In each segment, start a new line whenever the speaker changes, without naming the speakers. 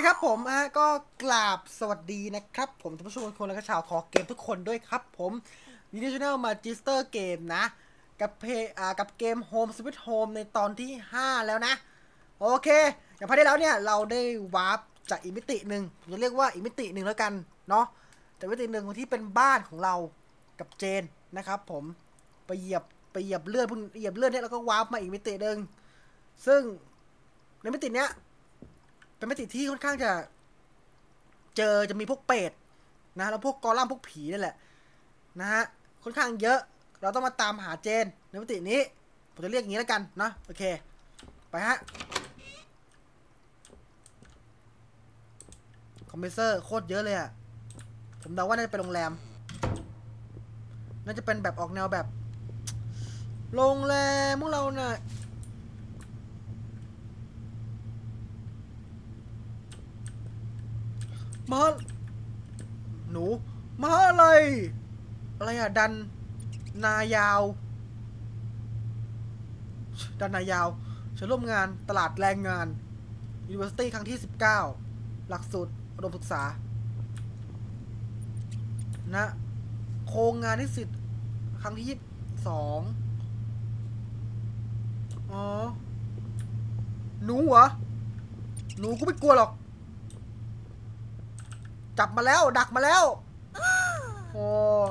ครับผมก็กราบสวัสดีนะครับผมท่านผู้ชมทุกคนและก็ชาวคอเกมทุกคนด้วยครับผมวิดีโอชาแนลมาจิสเตอร์เกมนะกับเกม Home Sweet Home ในตอนที่5แล้วนะโอเคอย่างพาร์ทที่แล้วเนี่ยเราได้วาร์ปจากอีกมิติหนึ่งผมจะเรียกว่าอีกมิติหนึ่งแล้วกันเนาะแต่มิติหนึ่งที่เป็นบ้านของเรากับเจนนะครับผมไปเหยียบเลือดเนี่ยแล้วก็วาร์ปมาอีกมิติหนึ่งซึ่งในมิติเนี้ยเป็นมิติที่ค่อนข้างจะมีพวกเป็ดนะแล้วพวกกอลัมน์พวกผีนั่นแหละนะฮะค่อนข้างเยอะเราต้องมาตามหาเจนในมิตินี้ผมจะเรียกอย่างนี้แล้วกันนะโอเคไปฮะคอมเพรสเซอร์โคตรเยอะเลยอะผมเดาว่าน่าจะเป็นโรงแรมน่าจะเป็นแบบออกแนวแบบโรงแรมพวกเราน่ะมาหนูมาอะไรอะนายาวดันนายาวฉันร่วมงานตลาดแรงงาน University ครั้งที่19หลักสูตรอุดมศึกษานะโครงงานนิสิตครั้งที่22อ๋อหนูเหรอหนูกูไม่กลัวหรอกจับมาแล้วดักมาแล้วโอ้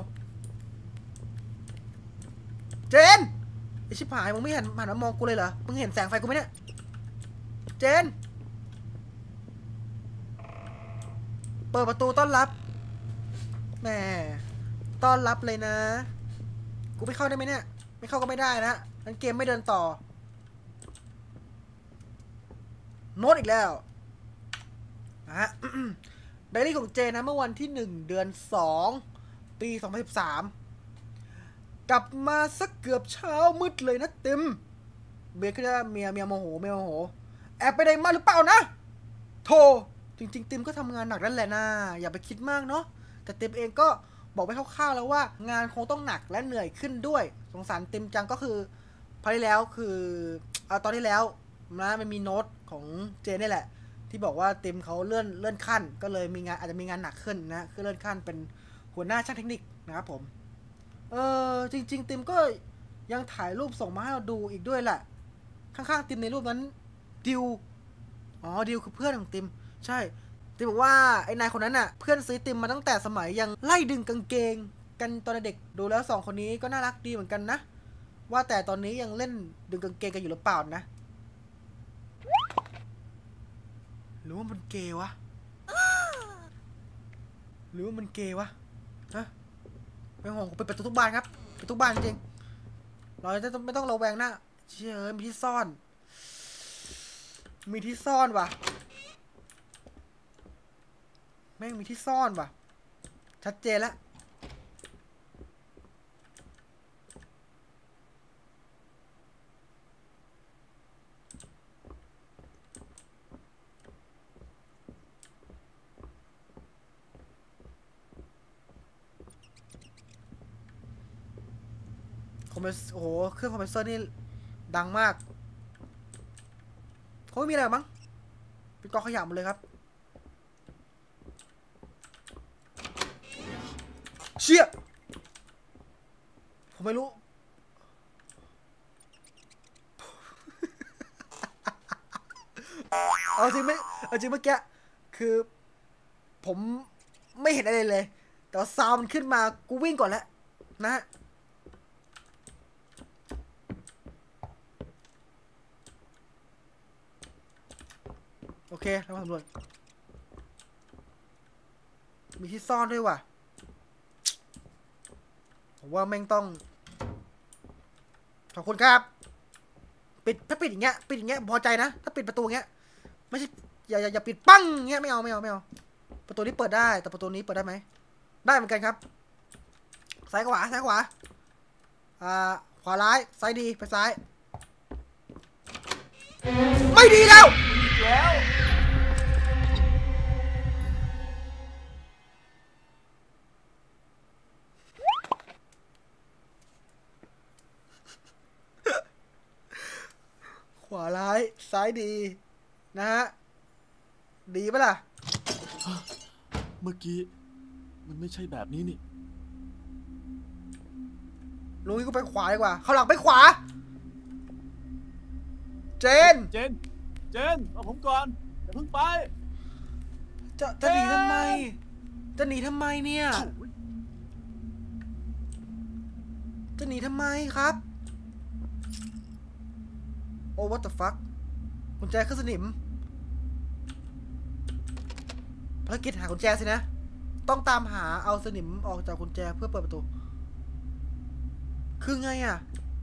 เจนไอชิบหายมึงไม่เห็นหันมามองกูเลยเหรอมึงเห็นแสงไฟกูไหมเนี่ยเจนเปิดประตูต้อนรับแหมต้อนรับเลยนะกูไม่เข้าได้ไหมเนี่ยไม่เข้าก็ไม่ได้นะงั้นเกมไม่เดินต่อโน้ตอีกแล้วนะฮะ ไดอารี่ของเจนะเมื่อวันที่1เดือน2ปี2013กลับมาสักเกือบเช้ามืดเลยนะติมเบียร์ก็จะเมียโมโหแอบไปไหนมาหรือเปล่านะโธ่จริงๆติมก็ทำงานหนักนั่นแหละนะอย่าไปคิดมากเนาะแต่ติมเองก็บอกไปคร่าวๆแล้วว่างานคงต้องหนักและเหนื่อยขึ้นด้วยสงสารติมจังก็คือพอที่แล้วคือตอนที่แล้วนะมันมีโน้ตของเจนี่แหละที่บอกว่าติมเขาเลื่อนขั้นก็เลยมีงานอาจจะมีงานหนักขึ้นนะคือเลื่อนขั้นเป็นหัวหน้าช่างเทคนิคนะครับผมจริงๆติมก็ยังถ่ายรูปส่งมาให้เราดูอีกด้วยแหละข้างๆติมในรูปนั้นดิวดิวคือเพื่อนของติมใช่ติมบอกว่าไอ้นายคนนั้นน่ะเพื่อนซื้อติมมาตั้งแต่สมัยยังไล่ดึงกางเกงกันตอนเด็กดูแล้ว2คนนี้ก็น่ารักดีเหมือนกันนะว่าแต่ตอนนี้ยังเล่นดึงกางเกงกันอยู่หรือเปล่านะหรือว่ามันเกย์วะหรือว่ามันเกย์วะฮะไม่ห่วงไปเปิดทุกบ้านครับไปทุกบ้านจริงเราจะไม่ต้องระแวงนะเชื่อมีที่ซ่อนว่ะแม่งมีที่ซ่อนว่ะชัดเจนแล้วคอมเพรสโอ้โหเครื่องคอมเพรสเซอร์นี่ดังมากเขาไม่มีอะไรมั้งเป็นกองขยะหมดเลยครับเชี่ยผมไม่รู้เอาจริงไม่เอาจริงเมื่อกี้คือผมไม่เห็นอะไรเลยแต่ซาวมันขึ้นมากูวิ่งก่อนแล้วนะฮะโอเคเรามาสำรวจมีที่ซ่อนด้วยว่ะผมว่าแม่งต้องขอบคุณครับถ้าปิดอย่างเงี้ยพอใจนะถ้าปิดประตูเงี้ยไม่ใช่อย่าปิดปั้งเงี้ยไม่เอาประตูนี้เปิดได้แต่ประตูนี้เปิดได้ไหมได้เหมือนกันครับซ้ายขวาอ่าขวาร้ายซ้ายดีไปซ้ายไม่ดีแล้วขวาร้ายซ้ายดีนะฮะดีปะล่ะ
เมื่อกี้มันไม่ใช่แบบนี้นี่
ลุงนี่กูไปขวาดีกว่าเขาหลังไปขวาเจน
เอาผมก่อนอย่าเพิ่งไป
จะหนีทำไมจะหนีทำไมเนี่ยจะหนีทำไมครับโอ้ what the fuck กุญแจขึ้นสนิมภารกิจหากุญแจสินะต้องตามหาเอาสนิมออกจากกุญแจเพื่อเปิดประตูคือไงอ่ะ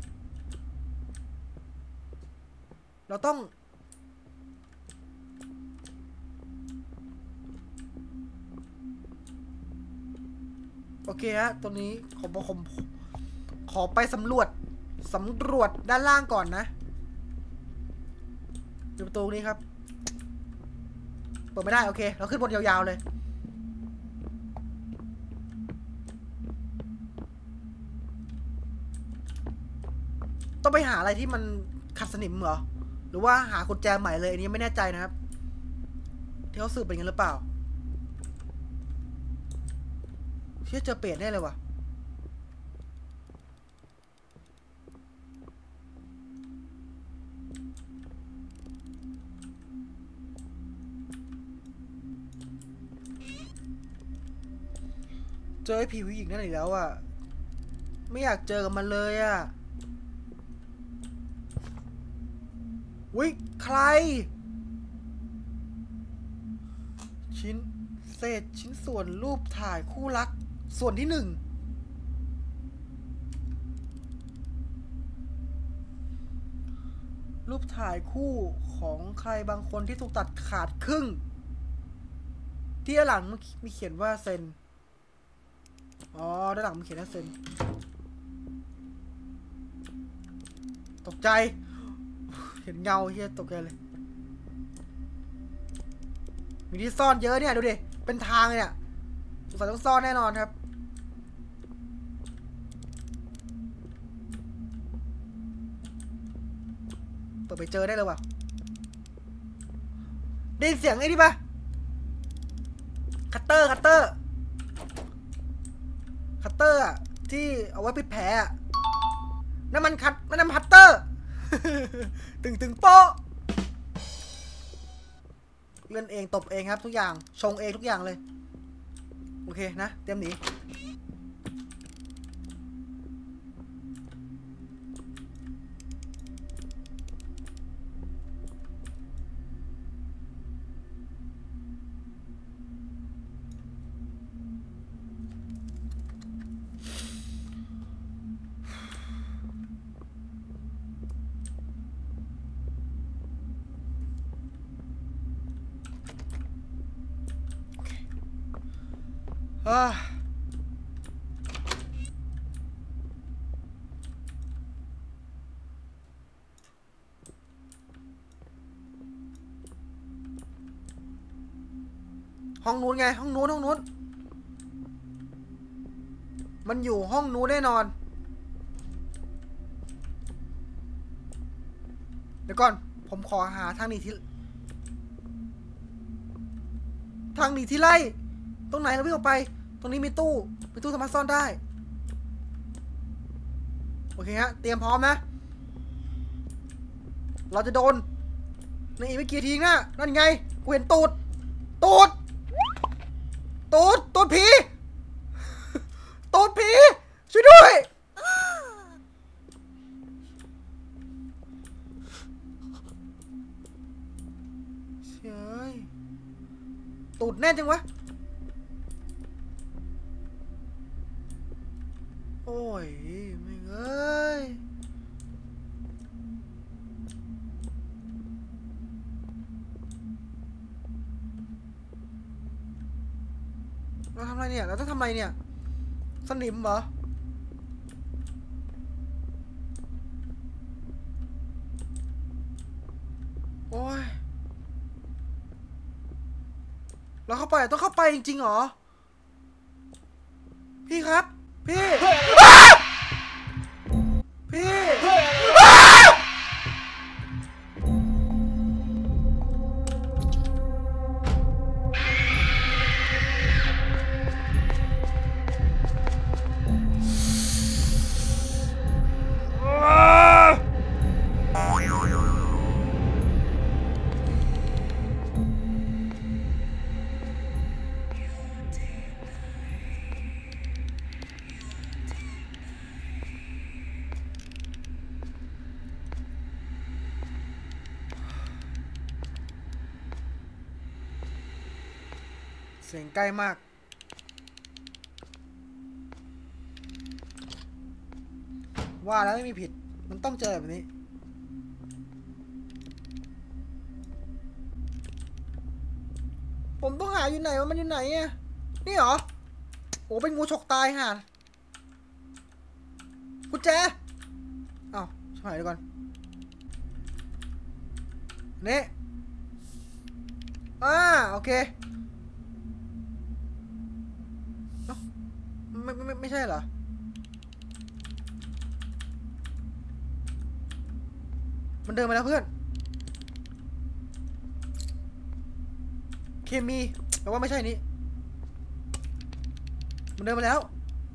เราต้องโอเคฮะตรงนี้ขอไปสำรวจด้านล่างก่อนนะอยู่ประตูนี้ครับเปิดไม่ได้โอเคเราขึ้นบนยาวๆเลยต้องไปหาอะไรที่มันขัดสนิมเหรอหรือว่าหากุญแจใหม่เลยอันนี้ไม่แน่ใจนะครับที่เขาสืบเป็นกันหรือเปล่าเชื่อเจอเปรตแน่เลยว่ะเจอไอ้ผีผู้หญิงนั่นอีกแล้วอ่ะไม่อยากเจอกับมันเลยอ่ะวิใครเศษชิ้นส่วนรูปถ่ายคู่รักส่วนที่1รูปถ่ายคู่ของใครบางคนที่ถูกตัดขาดครึ่งที่ด้านหลังมีเขียนว่าเซนอ๋อด้านหลังมีเขียนว่าเซนตกใจเห็นเงาเฮียตกใจเลยมีที่ซ่อนเยอะเนี่ยดูดิเป็นทางเนี่ยสงสัยต้องซ่อนแน่นอนครับเปิดไปเจอได้เลยว่ะได้ยินเสียงไอ้นี่ปะคัตเตอร์อะที่เอาไว้ปิดแผลอะนั่นมันคัตเตอร์ ตึงโป๊ะเล่นเองตบเองครับทุกอย่างชงเองทุกอย่างเลยโอเคนะเตรียมหนีห้องนู้นไงห้องนู้นมันอยู่ห้องนู้นแน่นอนเดี๋ยวก่อนผมขอหาทางหนีที่ไล่ตรงไหนเราวิ่งออกไปตรงนี้มีตู้สามารถซ่อนได้โอเคฮะเตรียมพร้อมนะเราจะโดนในอีกไม่กี่ทีนะนั่นไงกูเห็นตูดผีช่วยด้วยเฮ้ยตูดแน่นจังวะโอ้ยไม่เอ้ยเราทำอะไรเนี่ยเราต้องทำอะไรเนี่ยสนิมเหรอโอ้ยเราเข้าไปต้องเข้าไปจริงๆเหรอพี่ครับพี่เสียงใกล้มากว่าแล้วไม่มีผิดมันต้องเจอแบบนี้ผมต้องหาอยู่ไหนวะมันอยู่ไหนอะนี่เหรอโอ้เป็นงูฉกตายห่ากุญแจอ้าวชิบหายเดี๋ยวก่อนนี่โอเคเอ้าไม่ใช่เหรอมันเดินมาแล้วเพื่อนเคมีแปลว่าไม่ใช่นี่มันเดินมาแล้ว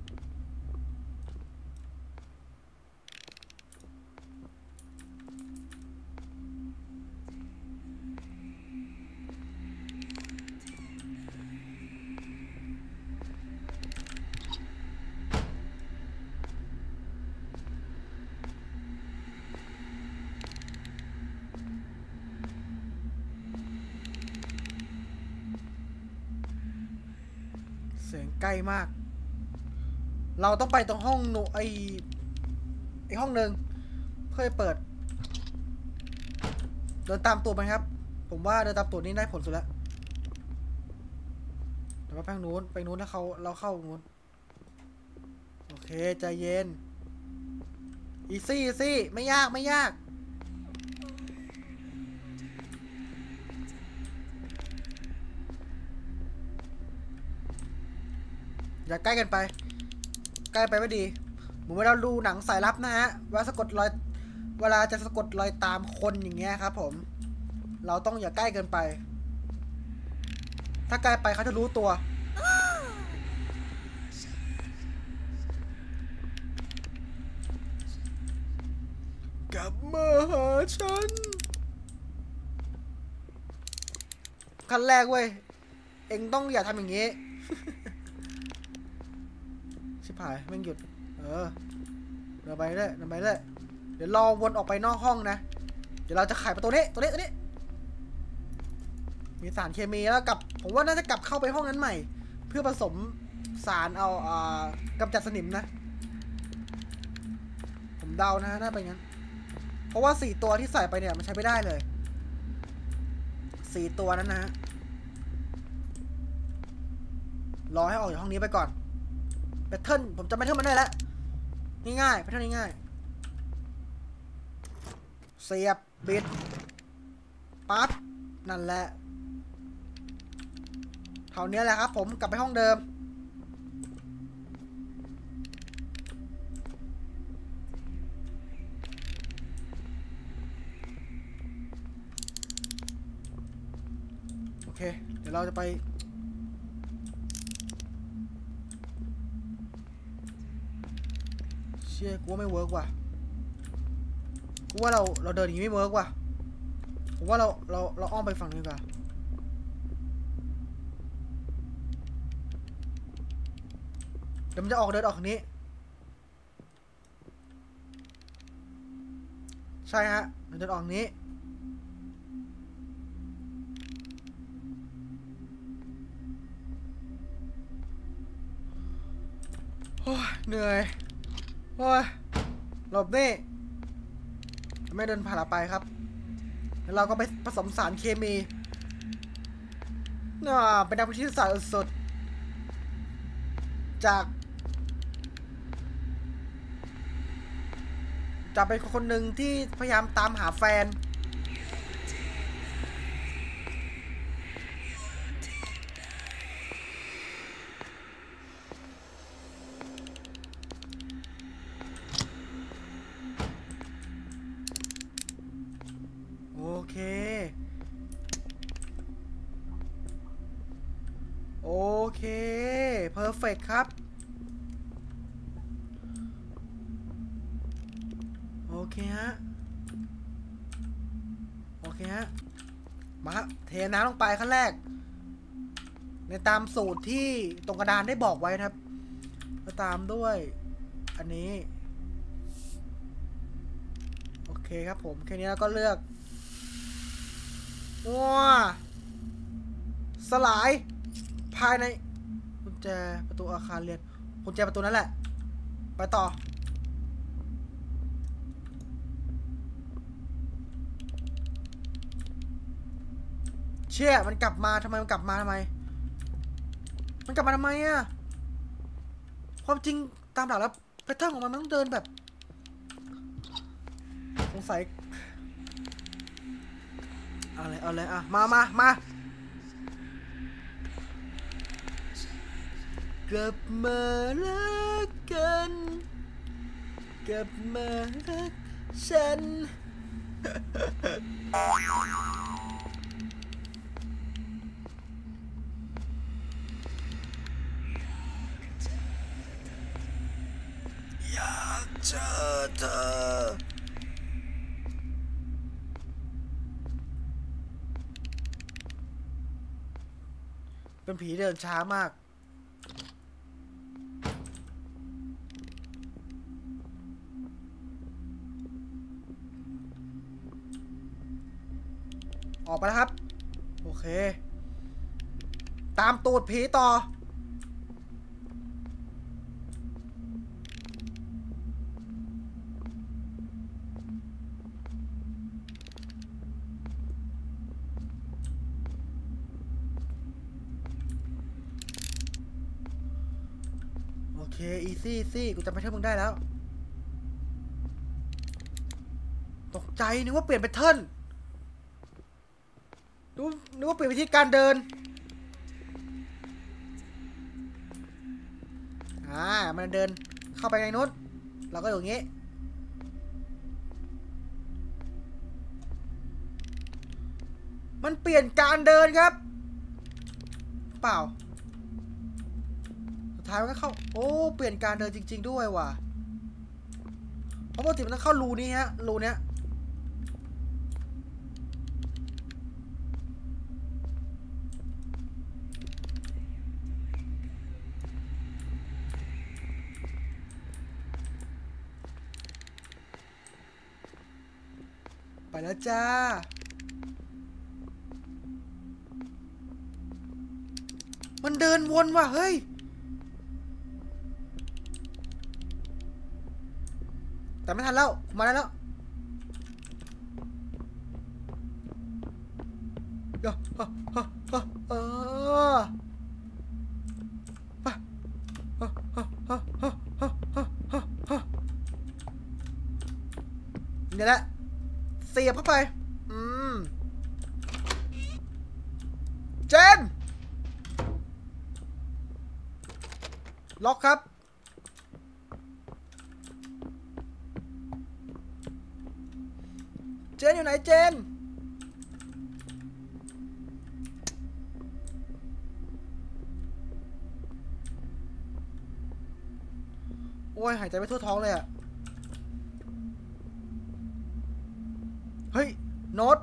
เสียงใกล้มากเราต้องไปตรงห้องไอห้องหนึ่งเพื่อเปิดเดินตามตัวมันครับผมว่าเดินตามตัวนี้ได้ผลสุดแล้วแต่ว่าไปทางนู้นแล้วเราเข้านู้นโอเคใจเย็นอีซี่ไม่ยากอย่าใกล้กันไปใกล้ไปไม่ดีเหมือนเวลาดูหนังสายลับนะฮะว่าสะกดรอยเวลาจะสะกดรอยตามคนอย่างเงี้ยครับผมเราต้องอย่าใกล้เกินไปถ้าใกล้ไปเขาจะรู้ตัวกลับมาหาฉันขั้นแรกเว้ยเอ็งต้องอย่าทำอย่างงี้ ชิบหายแม่งหยุดเดินไปเรื่อยเดี๋ยวรอวนออกไปนอกห้องนะเดี๋ยวเราจะไขประตูนี้ตัวนี้มีสารเคมีแล้วผมว่าน่าจะกลับเข้าไปห้องนั้นใหม่เพื่อผสมสารเอากำจัดสนิมนะผมเดานะน่าเป็นงั้นเพราะว่า4ตัวที่ใส่ไปเนี่ยมันใช้ไม่ได้เลย4ตัวนั้นนะฮะรอให้ออกจากห้องนี้ไปก่อนแพทเทิร์นผมจำแพทเทิร์นมันได้แล้วง่ายๆแพทเทิร์นง่ายเสียบบิดปั๊บนั่นแหละเท่านี้แหละครับผมกลับไปห้องเดิมโอเคเดี๋ยวเราจะไปเชี่ยกูว่าไม่เวิร์กว่ะกูว่าเราเดินอย่างนี้ไม่เวิร์กว่ะผมว่าเราอ้อมไปฝั่งนี้ดีกว่าเดี๋ยวมันจะเดินออกทางนี้ใช่ฮะมันเดินออกทางนี้โอ้ยเหนื่อยโอ้ยหลบนี่ไม่เดินผ่านไปครับแล้วเราก็ไปผสมสารเคมีเป็นนักวิทยาศาสตร์สุดจากเป็นคนหนึ่งที่พยายามตามหาแฟนโอเคเพอร์เฟกครับโอเคฮะมาเทน้ำลงไปขั้นแรกในตามสูตรที่ตรงกระดานได้บอกไว้นะครับแล้วตามด้วยอันนี้โอเคครับผมแค่นี้แล้วก็เลือกว้าสลายภายในกุญแจประตูอาคารเรียนกุญแจประตูนั่นแหละไปต่อเชี่ยมันกลับมาทำไมมันกลับมาทำไมมันกลับมาทำไมอะความจริงตามหลักแล้วแพทเทิร์นของมันต้องเดินแบบสงสัยเอาเลยอ่ะมาเกิดมารักกันเกิดมารักฉันอยากเจอเธอเป็นผีเดินช้ามากออกไปแล้วครับโอเคตามตูดผีต่อโอเคอีซี่กูจำแพทเทิร์นมึงได้แล้วตกใจนึกว่าเปลี่ยนแพทเทิร์นนึกว่าเปลี่ยนวิธีการเดินมันเดินเข้าไปในนู้นเราก็อย่างงี้มันเปลี่ยนการเดินครับเปล่าสุดท้ายมันก็เข้าโอ้เปลี่ยนการเดินจริงๆด้วยว่ะเพราะปกติมันต้องเข้ารูนี้ฮะรูเนี้ยไปแล้วจ้ามันเดินวนว่ะเฮ้ยแต่ไม่ทันแล้วมาแล้วเดี๋ยวนี่แหละเสียบเข้าไปเจนล็อกครับเจนอยู่ไหนเจนโอ้ยหายใจไม่ทั่วท้องเลยอะเฮ้ยโน้ต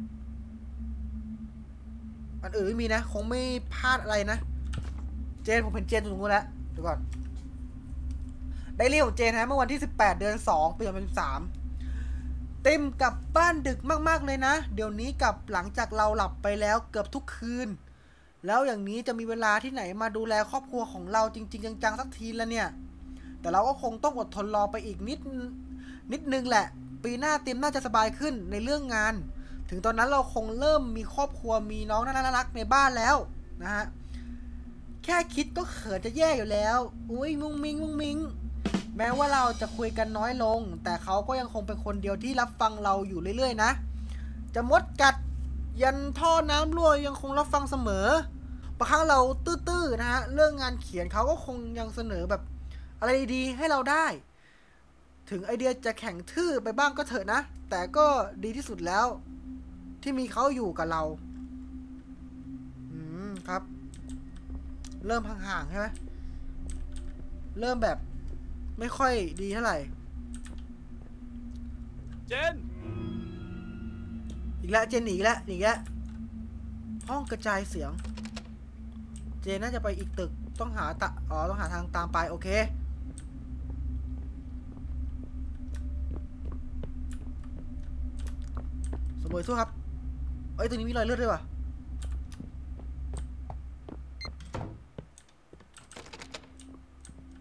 อันอื่นไม่มีนะคงไม่พลาดอะไรนะเจนผมเห็นเจนอยู่ตรงนู้นแล้วเดี๋ยวก่อนไดอารี่ของเจนฮะเมื่อวันที่18 เดือน 2 ปี 2013ติมกลับบ้านดึกมากๆเลยนะเดี๋ยวนี้กลับหลังจากเราหลับไปแล้วเกือบทุกคืนแล้วอย่างนี้จะมีเวลาที่ไหนมาดูแลครอบครัวของเราจริงๆจังๆสักทีละเนี่ยแต่เราก็คงต้องอดทนรอไปอีกนิดนึงแหละปีหน้าติมน่าจะสบายขึ้นในเรื่องงานถึงตอนนั้นเราคงเริ่มมีครอบครัวมีน้องน่ารักในบ้านแล้วนะฮะแค่คิดก็เขินจะแย่อยู่แล้วอุ้ยมุ้งมิงแม้ว่าเราจะคุยกันน้อยลงแต่เขาก็ยังคงเป็นคนเดียวที่รับฟังเราอยู่เรื่อยๆนะจะมดกัดยันท่อน้ำรั่วยังคงรับฟังเสมอบางครั้งเราตื้อๆนะฮะเรื่องงานเขียนเขาก็คงยังเสนอแบบอะไรดีๆให้เราได้ถึงไอเดียจะแข็งทื่อไปบ้างก็เถอะนะแต่ก็ดีที่สุดแล้วที่มีเขาอยู่กับเราครับเริ่มห่างๆใช่ไหมเริ่มแบบไม่ค่อยดีเท่าไหร่
เจน
อีกแล้วเจนหนีแล้วห้องกระจายเสียงเจนน่าจะไปอีกตึกต้องหาต้องหาทางตามไปโอเคสมบูรณ์ทั่วครับเอ้ยตรงนี้มีรอยเลือดด้วยว่ะ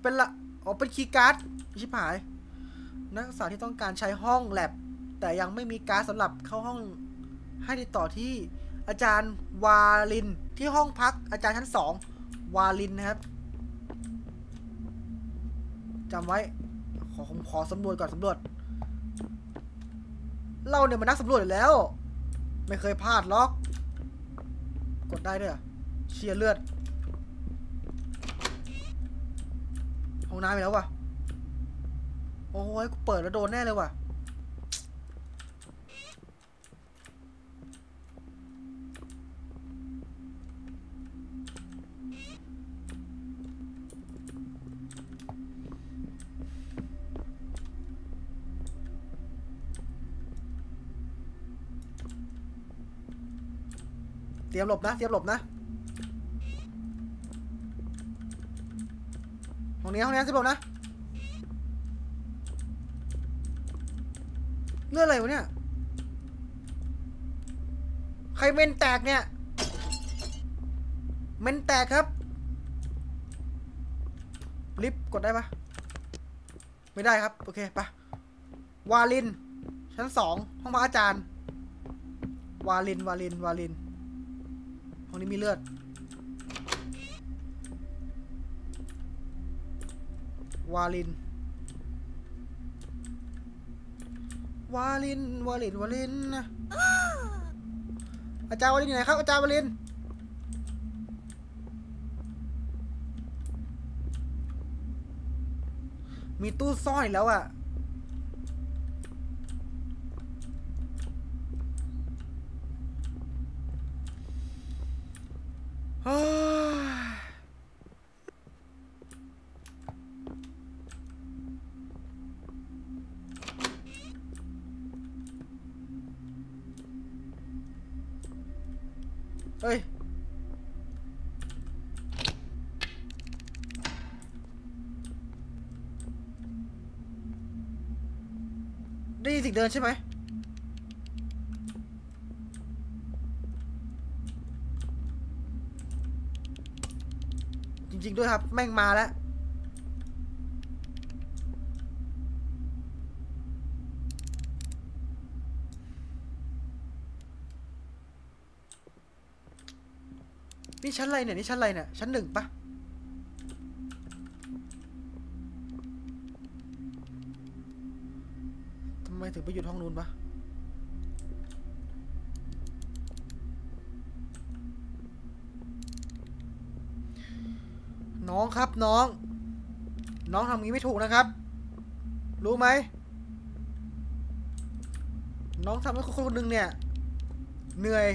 เป็นละอ๋อเป็นคีย์การ์ดชิบหายนักศึกษาที่ต้องการใช้ห้องแลบแต่ยังไม่มีการ์ดสำหรับเข้าห้องให้ติดต่อที่อาจารย์วาลินที่ห้องพักอาจารย์ชั้น2วาลินนะครับจำไว้ผมขอสำรวจก่อนสำรวจเราเนี่ยมันนักสำรวจอยู่แล้วไม่เคยพลาดล็อกกดได้ด้วยเชียร์เลือดห้องน้ำไปแล้ววะโอ้ยกูเปิดแล้วโดนแน่เลยว่ะเตรียมหลบนะเตรียมหลบนะห้องนี้เตรียมหลบนะเลือดอะไรวะเนี่ยใครเมนแตกเนี่ยเมนแตกครับลิฟต์กดได้ปะไม่ได้ครับโอเคปะวาลินชั้น2ห้องพักอาจารย์วาลินห้องนี้มีเลือดวาลินอาจารย์วาลินอยู่ไหนครับอาจารย์วาลินมีตู้ซ่อนอีกแล้วอ่ะเฮ้ยได้ยินเสียงเดินใช่ไหมจริงๆด้วยครับแม่งมาแล้วนี่ชั้นอะไรเนี่ยชั้น1ปะทำไมถึงไปอยู่ห้องนู้นปะน้องครับน้องทำงี้ไม่ถูกนะครับรู้ไหมน้องทำให้คนหนึ่งเนี่ยเหนื่อย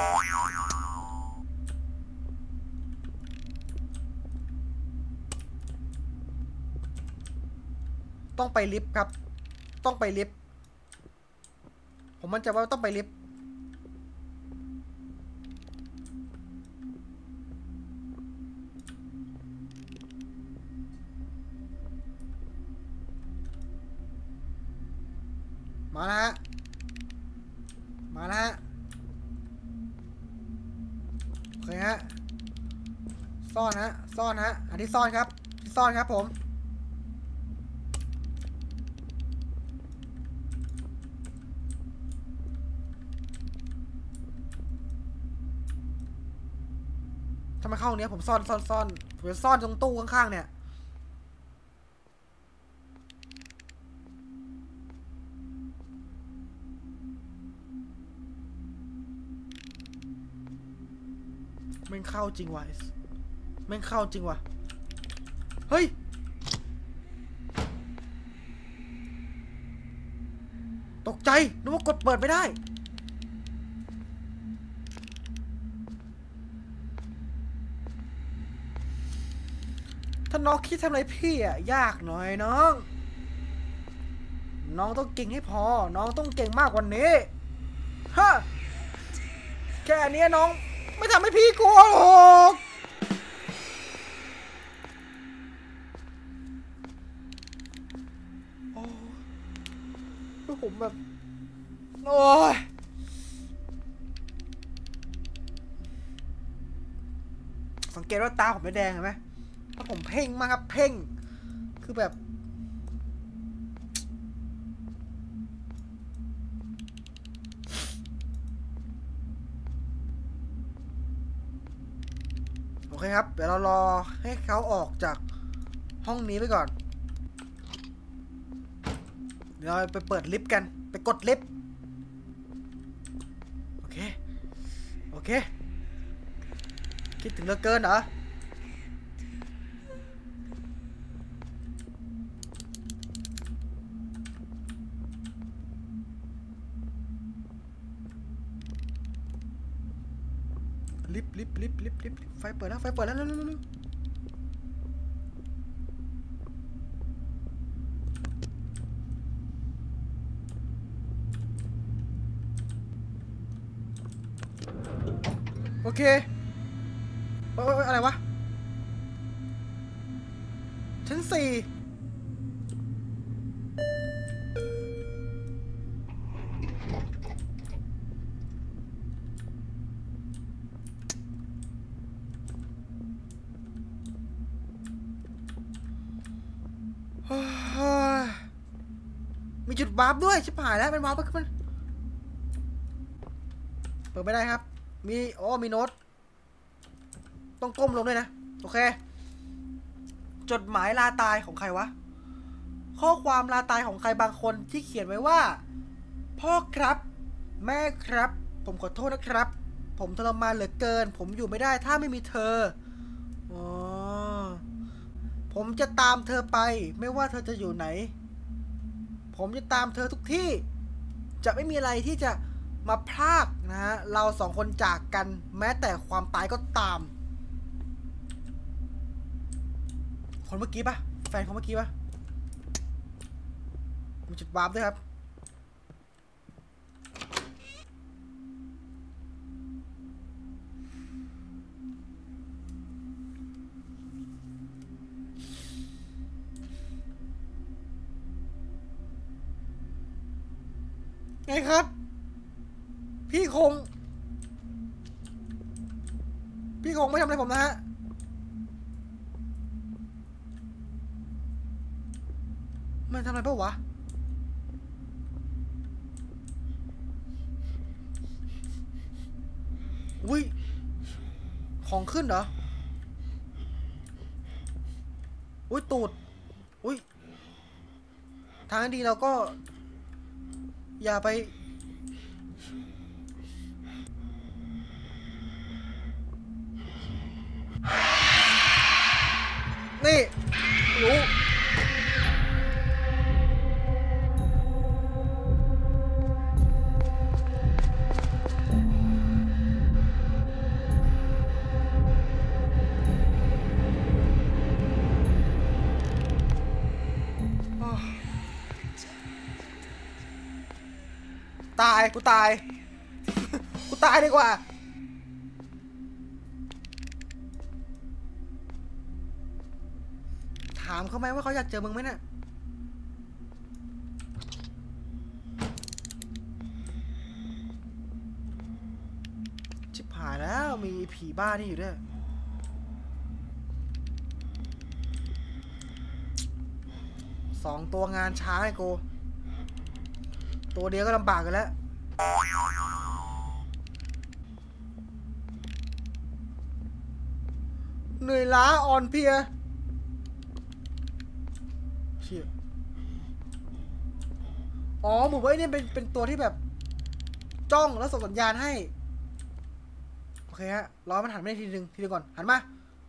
ต้องไปลิฟต์ครับต้องไปลิฟต์ผมมั่นใจว่าต้องไปลิฟต์มาแล้วฮะโอเคฮะซ่อนฮะอันที่ซ่อนครับผมทำไมเข้าเนี้ยผมซ่อนผมจะซ่อนตรงตู้ข้างๆเนี่ยแม่งเข้าจริงว่ะเฮ้ยตกใจนึกว่ากดเปิดไม่ได้ถ้าน้องคิดทำอะไรพี่อ่ะยากหน่อยน้องต้องเก่งให้พอน้องต้องเก่งมากกว่านี้ฮะแค่นี้น้องไม่ทำให้พี่กลัวหรอกโอ้ผมแบบโอ้ยสังเกตว่าตาผมไม่แดงเห็นไหมถ้าผมเพ่งมากครับเพ่งคือแบบโอเคครับเดี๋ยวเรารอให้เขาออกจากห้องนี้ไปก่อนเดี๋ยวเราไปเปิดลิฟต์กันไปกดลิฟต์โอเคโอเคคิดถึงเหลือเกินเหรอลิฟต์ไฟเปิดแล้วเร็วโอเคอะไรวะชั้น4มีจุดวาร์ปด้วยชิบหายแล้วเป็นวาร์ปมันเปิดไม่ได้ครับมีโน้ตต้องก้มลงด้วยนะโอเคจดหมายลาตายของใครวะข้อความลาตายของใครบางคนที่เขียนไว้ว่าพ่อครับแม่ครับผมขอโทษนะครับผมทรมานเหลือเกินผมอยู่ไม่ได้ถ้าไม่มีเธออ๋อผมจะตามเธอไปไม่ว่าเธอจะอยู่ไหนผมจะตามเธอทุกที่จะไม่มีอะไรที่จะมาพรากนะฮะเราสองคนจากกันแม้แต่ความตายก็ตามคนเมื่อกี้ปะแฟนคนเมื่อกี้ปะมีจุดวาร์ปด้วยครับไงครับพี่คงไม่ทำอะไรผมนะฮะมันทำอะไรเปล่าวะอุ้ยของขึ้นเหรออุ้ยตูดอุ้ยทางดีเราก็อย่าไปนี่รู้ตายกูตาย กูตายดีกว่าถามเขาไหมว่าเขาอยากเจอมึงไหมเนี่ยชิบหายแล้วมีผีบ้านี่อยู่ด้วย2 ตัวงานช้าไอ้กูตัวเดียวก็ลำบากกันแล้วเหนื่อยล้าอ่อนเพลียเชี่ยอ๋อหมู่ไว้เนี่ยเป็นตัวที่แบบจ้องแล้วส่งสัญญาณให้โอเคฮะรอมันหันมาทีนึงก่อนหันมา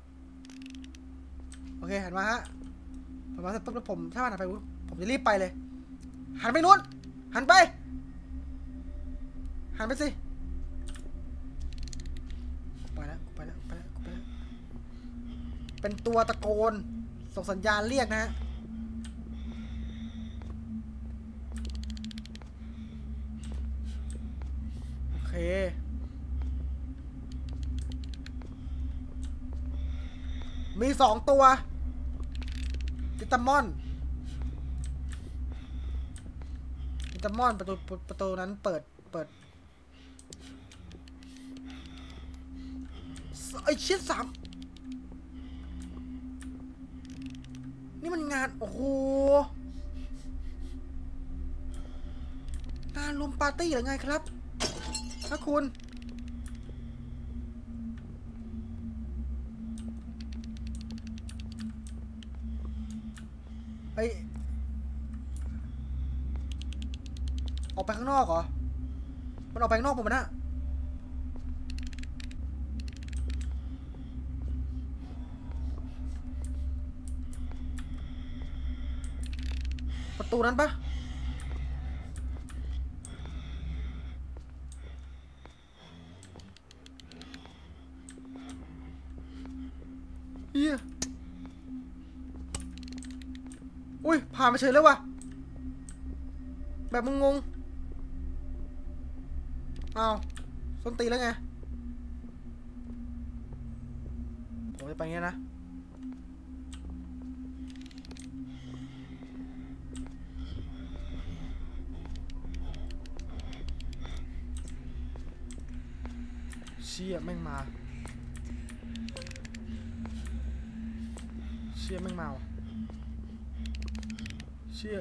โอเคหันมาฮะหันมาเสร็จปุ๊บแล้วผมถ้ามันหันไปผมจะรีบไปเลยหันไปนู้นหันไปสิไปแล้วเป็นตัวตะโกนส่งสัญญาณเรียกนะฮะโอเคมี2 ตัวติตามอนประตูนั้นเปิดไอ้ชิด3 นี่มันงานโอ้โหงานรวมปาร์ตี้หรือไงครับถ้าคุณไอออกไปข้างนอกเหรอมันออกไปข้างนอกผมนะประตูนั้นปะเฮียอุ้ยผ่านไปเฉยแล้ววะแบบมึงงงอ้าวส้นตีนแล้วไงผมจะไปเงี้ยนะเชี่ยแม่งมาเชี่ยแม่งมาว่ะเชี่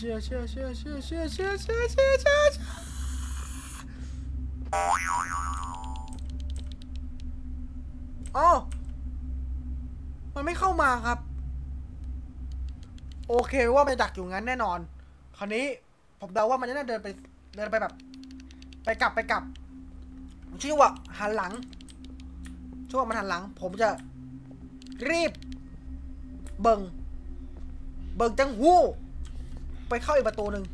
ยอ๋อมันไม่เข้ามาครับโอเคว่ามันดักอยู่งั้นแน่นอนคราวนี้ผมเดาว่ามันจะน่าเดินไปแบบไปกลับผมเชื่อว่าหันหลังช่วงมันหันหลังผมจะรีบเบิ่งจังหู้ไปเข้าอีกประตูหนึ่ง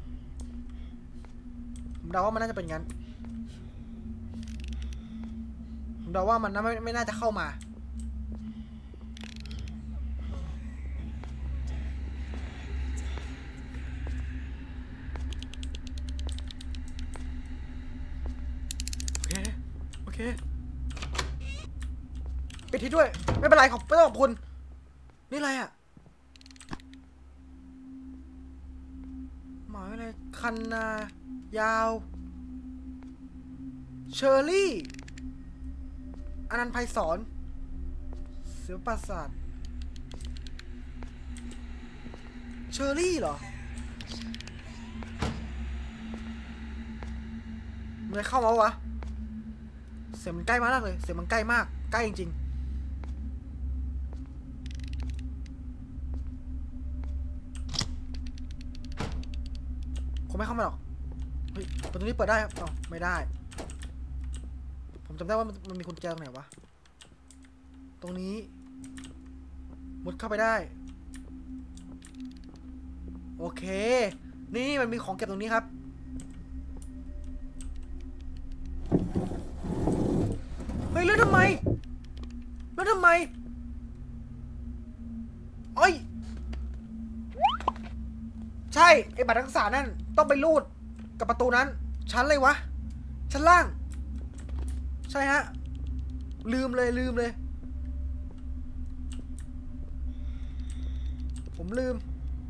ผมเดาว่ามันน่าจะเป็นงั้นผมเดาว่ามันไม่น่าจะเข้ามาโอเคปิดที่ด้วยไม่เป็นไรไม่ต้องขอบคุณนี่อะไรอ่ะหมายอะไรคันนายาวเชอร์รี่อนันต์ไพศาลเสือปราสาทเชอร์รี่เหรอมันเข้ามาวะเสียงมันใกล้มากเลยเสียงมันใกล้มากใกล้จริงๆคงไม่เข้ามาหรอกเฮ้ยประตูนี้เปิดได้ครับอ๋อไม่ได้ผมจำได้ว่ามันมีกุญแจตรงไหนวะตรงนี้มุดเข้าไปได้โอเคนี่มันมีของเก็บตรงนี้ครับเฮ้ยแล้วทำไมโอ้ยใช่ไอ้บัตรนักศึกษานั่นต้องไปรูดกับประตูนั้นชั้นเลยวะชั้นล่างใช่ฮะลืมเลยผมลืม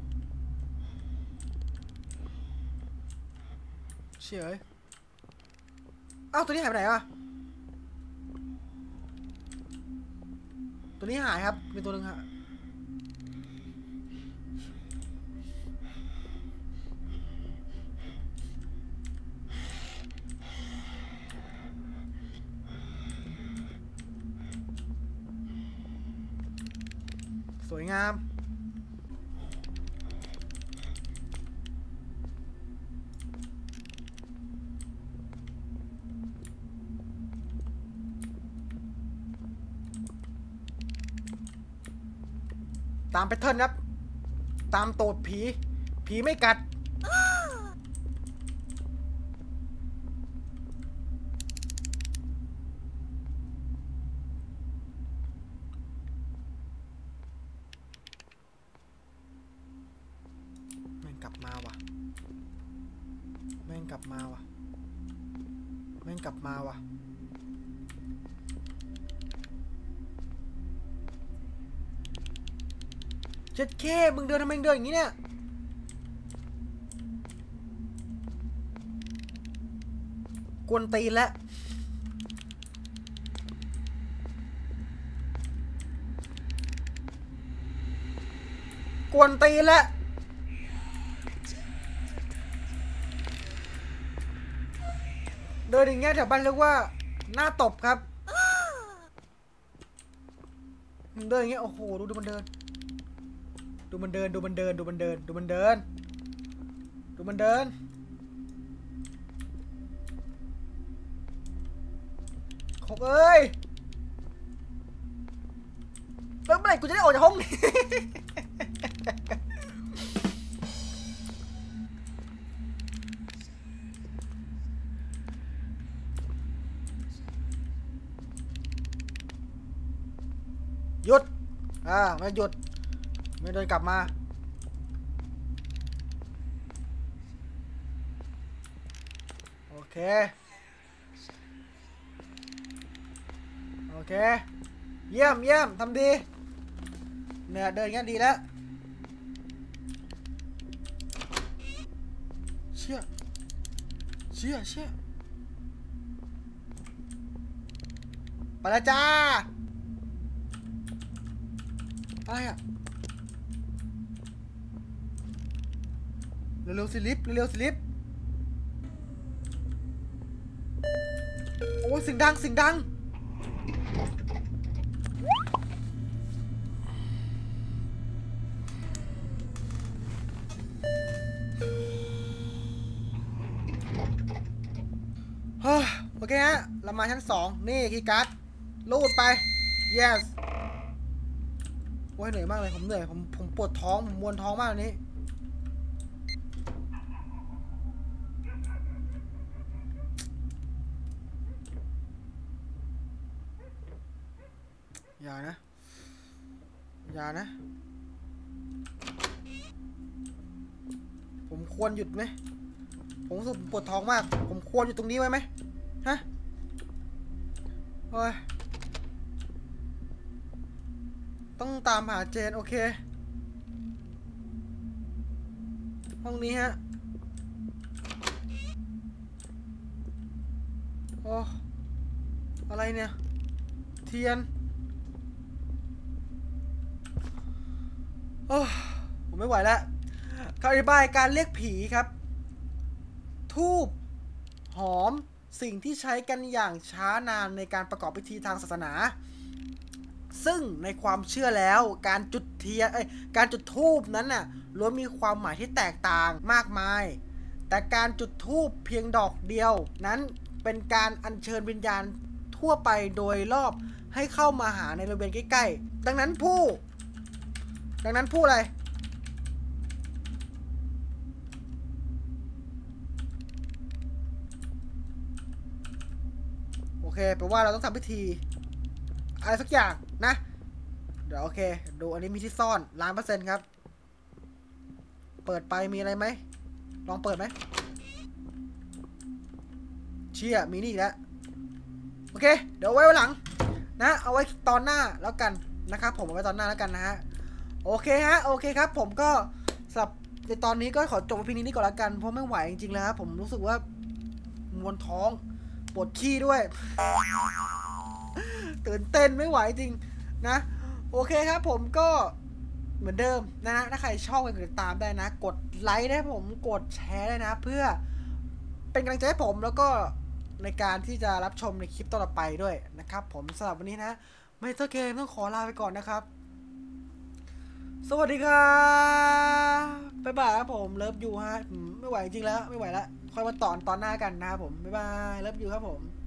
เฉยเอ้าตัวนี้หายไปไหนวะตัวนี้หายครับมีตัวหนึ่งฮะสวยงามตามแพทเทิร์นครับตามโตดผีไม่กัดแม่งกลับมาว่ะเจ็ดเคมึงเดินทำไมเดินอย่างนี้เนี่ยกวนตีนแล้ววนตีนแล้วเดินอย่างเงี้ยแถวบ้านเรียกว่าหน้าตบครับเดินอย่างเงี้ยโอ้โหดูมันเดินดูมันเดินดูมันเดินดูมันเดินดูมันเดินดูมันเดินขบเอ้ยเมื่อไหร่กูจะได้ออกจากห้องนี้ หยุดไม่หยุดไม่เดินกลับมาโอเคโอเคเยี่ยมเยี่ยมทำดีเนี่ยเดินงั้นดีแล้วเชี่ยเชี่ยเชี่ยไปแล้วจ้าอะไรอะเร็วๆสิลิฟต์เร็วๆสิลิฟต์โอ้ยเสียงดังเสียงดังโอเคฮะเรามาชั้น2นี่คีย์การ์ดรูดไป yes โอ้ยเหนื่อยมากเลยผมเหนื่อยผมปวดท้องผมมวนท้องมากอันนี้อย่านะอย่านะผมควรหยุดไหมผมรู้สึกปวดท้องมากผมควรอยู่ตรงนี้ไว้ไหมฮะโอ้ยต้องตามหาเจนโอเคห้องนี้ฮะโอ้อะไรเนี่ยเทียนโอ้ผมไม่ไหวแล้วคำอธิบายการเรียกผีครับธูปหอมสิ่งที่ใช้กันอย่างช้านานในการประกอบพิธีทางศาสนาซึ่งในความเชื่อแล้วการจุดเทียนการจุดธูปนั้นน่ะล้วนมีความหมายที่แตกต่างมากมายแต่การจุดธูปเพียงดอกเดียวนั้นเป็นการอัญเชิญวิญญาณทั่วไปโดยรอบให้เข้ามาหาในบริเวณใกล้ๆดังนั้นผู้อะไรโอเคแปลว่าเราต้องทำพิธีอะไรสักอย่างนะเดี๋ยวโอเคดูอันนี้มีที่ซ่อน1,000,000%ครับเปิดไปมีอะไรไหมลองเปิดไหมเชี่ยมีนี่แล้วโอเคเดี๋ยวไว้วันหลังนะเอาไว้ตอนหน้าแล้วกันนะครับผมเอาไว้ตอนหน้าแล้วกันนะฮะโอเคฮะโอเคครับผมก็สำหรับในตอนนี้ก็ขอจบวิดีโอนี้ก่อนแล้วกันเพราะไม่ไหวจริงๆแล้วครับผมรู้สึกว่ามวนท้องปวดขี้ด้วย ตื่นเต้นไม่ไหวจริงนะโอเคครับผมก็เหมือนเดิมนะถ้าใครชอบก็กดติดตามได้นะกดไลค์ได้ผมกดแชร์ได้นะเพื่อเป็นกำลังใจให้ผมแล้วก็ในการที่จะรับชมในคลิปต่อไปด้วยนะครับผมสำหรับวันนี้นะไม่เตอร์เกมต้องขอลาไปก่อนนะครับสวัสดีครับบ๊ายบายครับผมเลิฟยูฮะไม่ไหวจริงแล้วไม่ไหวแล้วค่อยมาตอนหน้ากันนะครับผมบ๊ายบายเลิฟยูครับผม